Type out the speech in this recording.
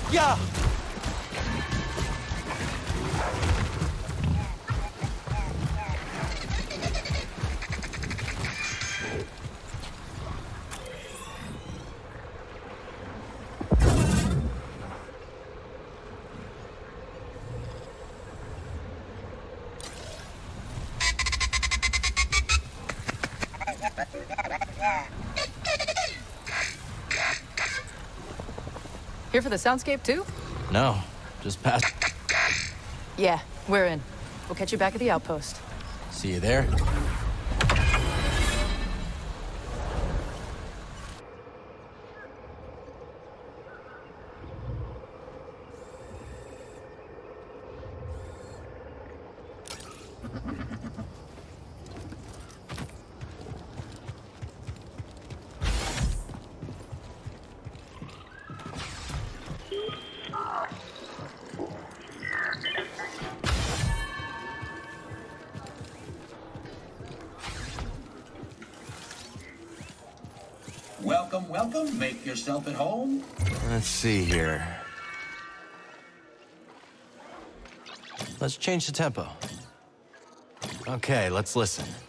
Yeah! Here for the soundscape, too? No, just past. Yeah, we're in. We'll catch you back at the outpost. See you there. Welcome, welcome. Make yourself at home. Let's see here. Let's change the tempo. Okay, let's listen.